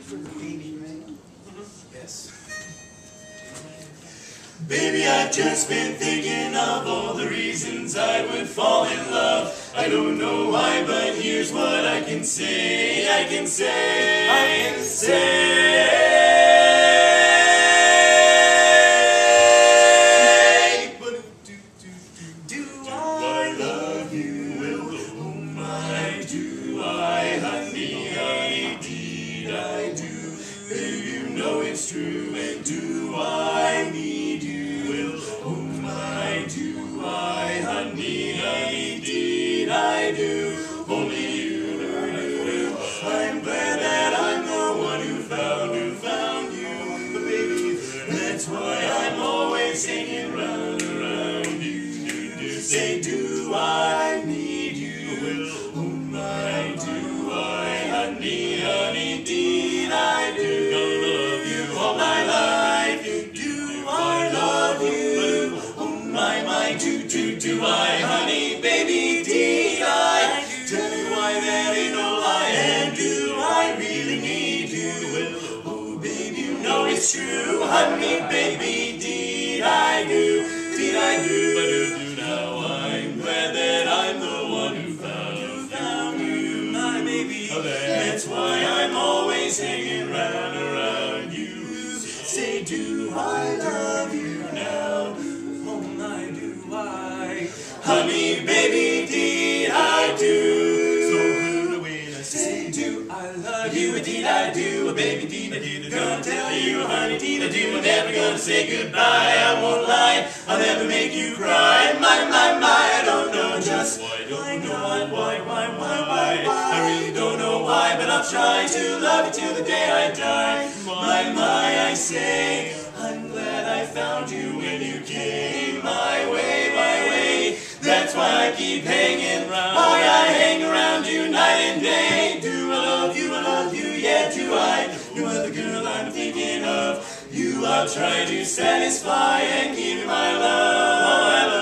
for the baby, right? Yes. Baby, I've just been thinking of all the reasons I would fall in love. I don't know why, but here's what I can say. I can say. Do I love you? Well, oh my, do I, honey, honey, indeed I do. Baby, you know it's true, and do I need you? Well, oh my, do I, honey, honey, indeed I do. Only you. I'm glad that I'm the one who found you. But baby, that's why I'm always hanging round around you. Say, do I need you? Well, oh my, do I, honey, honey, indeed I do. Gonna love you all my life. Do I love you? Oh my, do I, honey, baby, indeed I do. Tell me why that ain't no lie, and do I really need you? Well, oh baby, you know it's true, honey, baby, indeed I do. Indeed I do, but do now I'm glad that I'm the one who found you, my baby. That's why I'm always hanging round around you. Say, do I love you now? Oh my, do I? Honey, baby, indeed I do. So when I say, do I love you? Indeed I do. Baby, indeed I do. Gonna tell you, honey, indeed I do. I'm never gonna say goodbye. I won't lie. I'll never make you cry. My, I don't know just why. I really don't know why, but I'll try to love you till the day I die. My, I say, I'm glad I found you when you came my way. That's why I keep hanging round. Why I hang around you night and day. Do I love you, yeah, do I? You are the girl I'm thinking of. You I'll try to satisfy and keep my love.